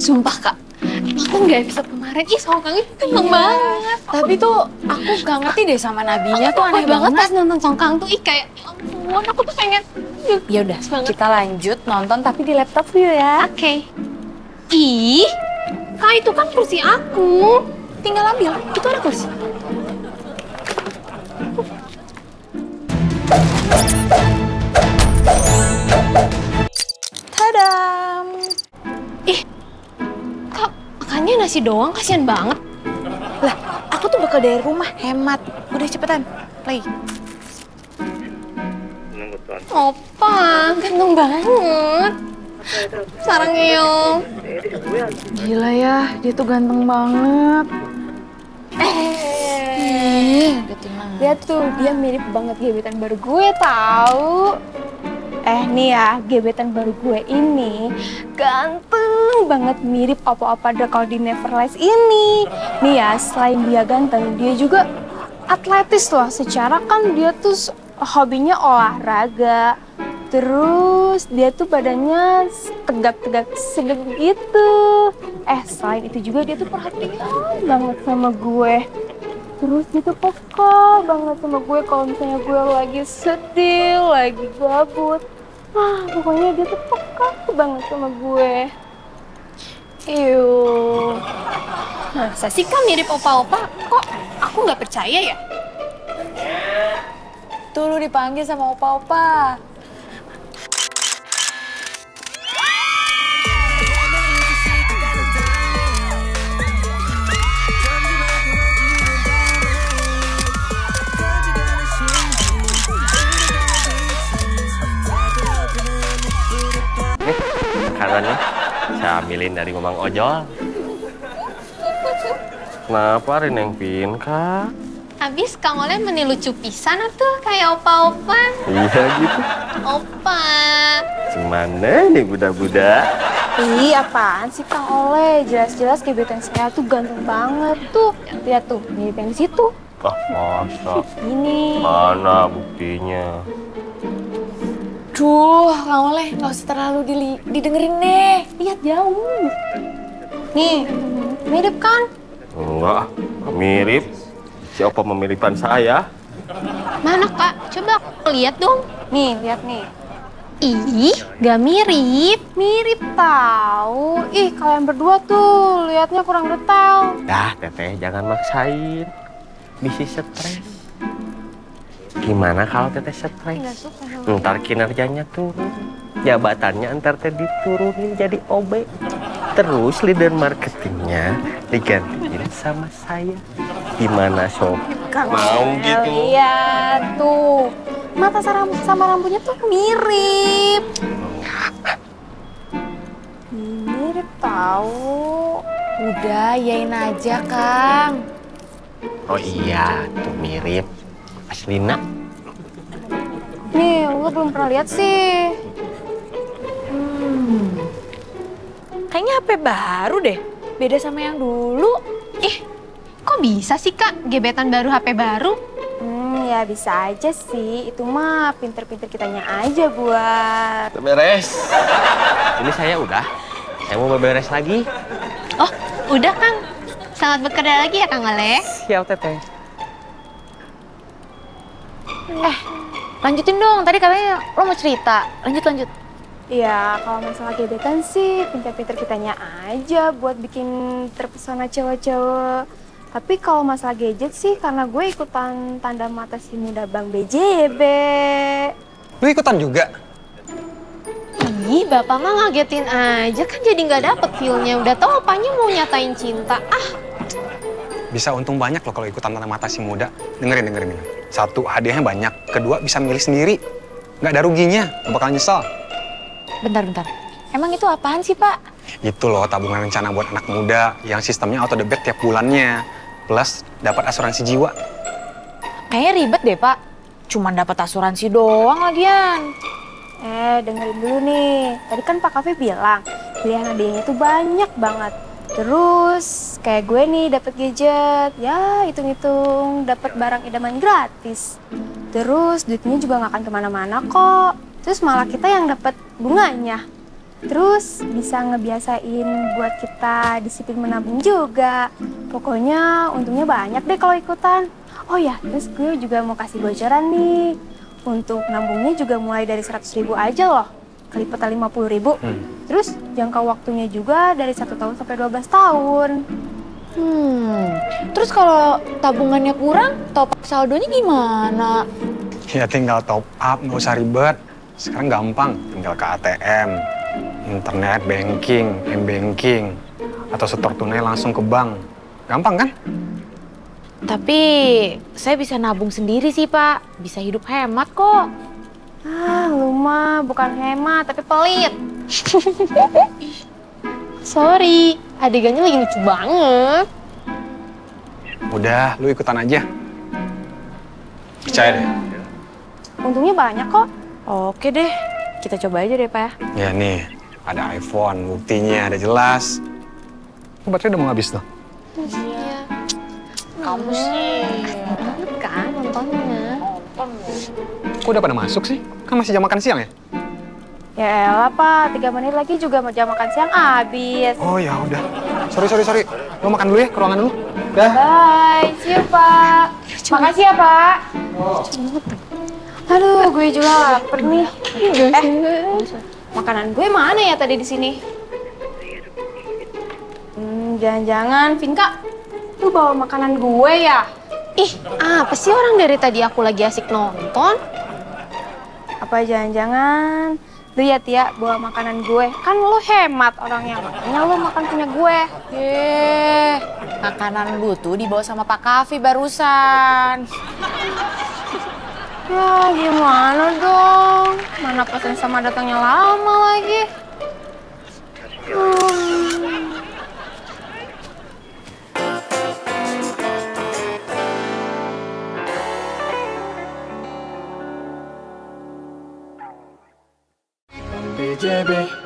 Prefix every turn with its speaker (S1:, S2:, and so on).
S1: Sumpah Kak, nonton gak episode kemarin? Ih, Songkang itu kenyang banget.
S2: Tapi tuh aku gak ngerti deh sama nabinya tuh aneh banget
S1: pas nonton Songkang tuh. Ih, kayak ya ampun, aku tuh pengen.
S2: Ya udah, kita lanjut nonton tapi di laptop dulu ya.
S1: Oke. Ih, Kak itu kan kursi aku.
S2: Tinggal ambil, itu ada kursi. Tadam!
S1: Ih, Kak, makannya nasi doang, kasihan banget.
S2: Lah, aku tuh bakal dari rumah, hemat. Udah cepetan, play.
S1: Opa, ganteng banget. Sarangnya.
S2: Gila ya, dia tuh ganteng banget. Udah tenang.
S3: Lihat tuh, dia mirip banget gebetan baru gue tahu. Nih ya, gebetan baru gue ini ganteng banget, mirip opa-opa The Call di Neverlies ini. Nih ya, selain dia ganteng, dia juga atletis loh. Secara kan dia tuh hobinya olahraga. Terus dia tuh badannya tegap-tegap segep gitu. Selain itu juga dia tuh perhatian banget sama gue. Terus dia tuh peka banget sama gue kalau misalnya gue lagi sedih, lagi gabut. Pokoknya dia tuh peka banget sama gue.
S1: Masa sih Kak mirip opa-opa? Kok aku nggak percaya ya?
S2: Tuh lu dipanggil sama opa-opa.
S4: Makanannya saya ambilin dari Mamang Ojol. Kenapa Rineng Pin, Kak?
S1: Habis Kang Oleh meni lucu pisan tuh kayak opa-opa.
S4: Iya gitu.
S1: Opa.
S4: Gimana nih budak-budak?
S3: Ih, apaan sih Kang Oleh? Jelas-jelas gebetan saya tuh ganteng banget tuh. Lihat tuh, mirip yang di situ.
S4: Ah, masa?
S3: Ini.
S4: Mana buktinya?
S2: Duh, Kang Oleh, nggak usah terlalu didengerin deh.
S3: Lihat jauh. Nih, mirip kan?
S4: Enggak, mirip. Siapa memiripan saya?
S1: Mana Kak? Coba lihat dong.
S3: Nih, lihat nih.
S1: Ih, gak mirip.
S3: Mirip tahu. Ih, kalian berdua tuh lihatnya kurang detail.
S4: Dah, Teteh, jangan maksain. Bisa stres. Gimana kalau Teteh stres? Ntar kinerjanya turun. Jabatannya ntar Teh diturunin jadi OB. Terus leader marketingnya digantiin sama saya. Gimana Sob? Mau gitu?
S3: Lihat tuh. Mata sama rambutnya tuh mirip. Mirip tahu.
S2: Udah, yain aja, Kang.
S4: Oh iya, tuh mirip. Aslina.
S3: Nih, lo belum pernah lihat sih.
S2: Kayaknya HP baru deh. Beda sama yang dulu.
S1: Ih, kok bisa sih Kak gebetan baru HP baru?
S3: Ya bisa aja sih. Itu mah pinter-pinter kitanya aja buat.
S4: Beres. Ini saya udah. Saya mau beberes lagi.
S1: Oh, udah Kang. Selamat bekerja lagi ya Kang Oleh.
S4: Siap Teteh.
S2: Lanjutin dong. Tadi katanya lo mau cerita. Lanjut.
S3: Ya, kalau masalah gebetan sih pinter-pinter kitanya aja buat bikin terpesona cewek-cewek. Tapi kalau masalah gadget sih karena gue ikutan tanda mata si muda Bang BJB.
S5: Lu ikutan juga?
S1: Ih, Bapak mah ngagetin aja kan jadi nggak dapet feel-nya. Udah tau apanya mau nyatain cinta.
S5: Bisa untung banyak loh kalau ikutan tanda mata si muda. Dengerin. Satu, hadiahnya banyak. Kedua, bisa milih sendiri. Nggak ada ruginya, nggak bakal nyesel.
S2: Bentar. Emang itu apaan sih, Pak?
S5: Itu loh tabungan rencana buat anak muda yang sistemnya auto debit tiap bulannya. Plus dapat asuransi jiwa.
S2: Kayaknya ribet deh, Pak. Cuman dapat asuransi doang lagian.
S3: Dengerin dulu nih. Tadi kan Pak Kafe bilang pilihan hadiahnya itu banyak banget. Terus kayak gue nih dapat gadget, ya hitung-hitung dapat barang idaman gratis. Terus duitnya juga nggak akan kemana-mana kok. Terus malah kita yang dapat bunganya. Terus bisa ngebiasain buat kita disiplin menabung juga. Pokoknya untungnya banyak deh kalau ikutan. Oh ya, terus gue juga mau kasih bocoran nih. Untuk nabungnya juga mulai dari 100.000 aja loh. Kelipatan 50.000. Terus jangka waktunya juga dari 1 tahun sampai 12 tahun.
S2: Terus kalau tabungannya kurang, top up saldonya gimana?
S5: Ya tinggal top up, nggak usah ribet. Sekarang gampang, tinggal ke ATM, internet banking, m-banking, atau setor tunai langsung ke bank. Gampang kan?
S2: Tapi saya bisa nabung sendiri sih, Pak. Bisa hidup hemat kok.
S3: Lu mah bukan hemat tapi pelit.
S1: Sorry, adegannya lagi lucu banget.
S5: Udah, lu ikutan aja. Percaya deh.
S3: Untungnya banyak kok.
S2: Oke deh, kita coba aja deh, Pak.
S5: Ya nih, ada iPhone, buktinya ada jelas. Baterai udah mau habis tuh.
S1: Iya.
S2: Kamu sih.
S1: Banget kan nontonnya.
S5: Kok udah pada masuk sih? Kan masih jam makan siang ya?
S3: Ya elah Pak, 3 menit lagi juga mau jam makan siang habis.
S5: Oh ya udah. Sorry. Lo makan dulu ya, ke ruangan dulu. Dah.
S3: Bye, see you Pak. Makasih ya Pak. Aduh, gue juga lapar nih. Makanan gue mana ya tadi di sini? Jangan-jangan Vinka, lu bawa makanan gue ya?
S1: Ih, apa sih orang dari tadi aku lagi asik nonton?
S3: Apa jangan-jangan lu ya Tia bawa makanan gue? Kan lu hemat orangnya, makanya lu makan punya gue.
S2: Makanan lu tuh dibawa sama Pak Kavi barusan.
S3: Ya gimana dong? Mana pesan sama datangnya lama lagi.
S6: BJB